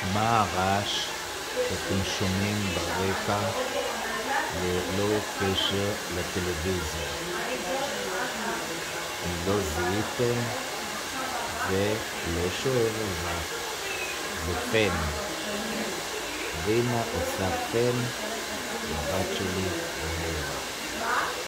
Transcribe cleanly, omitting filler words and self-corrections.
מה הרעש שאתם שומעים ברקע ללא קשר לטלוויזיה? אם לא זיהיתם, ולא שואל על מה, זה פן. רינה עושה פן לבת שלי בהירה.